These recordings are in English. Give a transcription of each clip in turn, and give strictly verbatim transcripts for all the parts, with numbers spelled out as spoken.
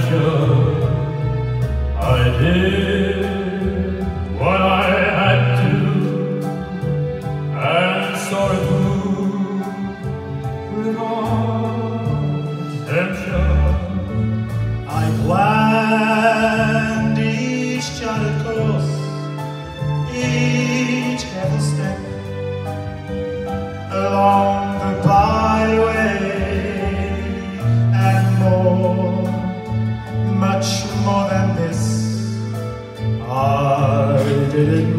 adventure. I did what I had to, and saw it through without redemption. I planned each charted course, each careful step along the byway, and more, much more than this, I did it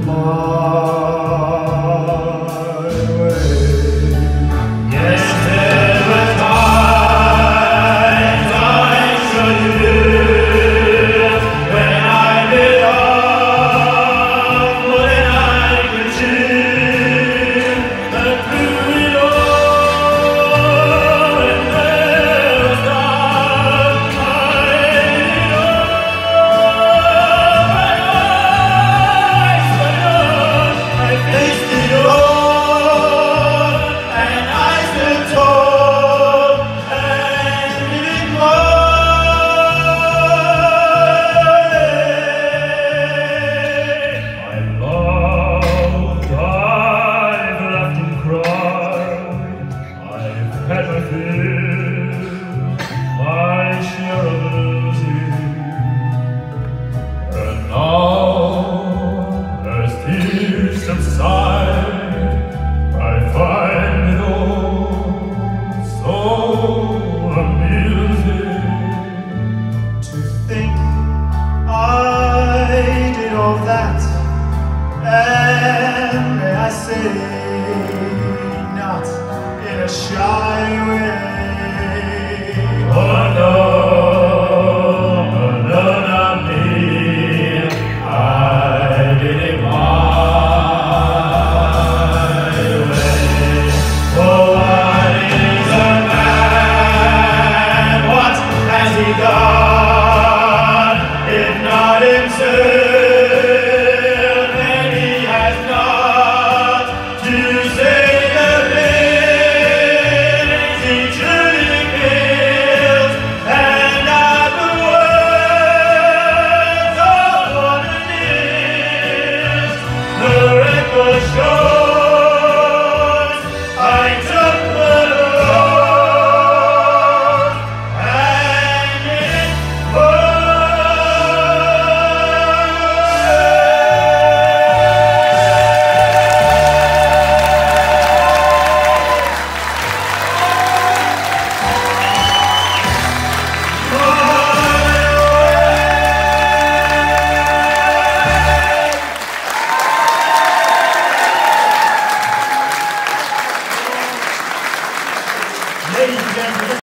my way. Yes, there were times I should live when I did all more than I could cheer, but through it all, when there was dark, I did it all. My eyes were young, I faced it all, and I stood tall and living my way. I loved, I've laughed and cried, I've had my fill, my share of losing, and now, as tears subside, I find it all so amusing. To think I did all that, and may I say, not in a shy way.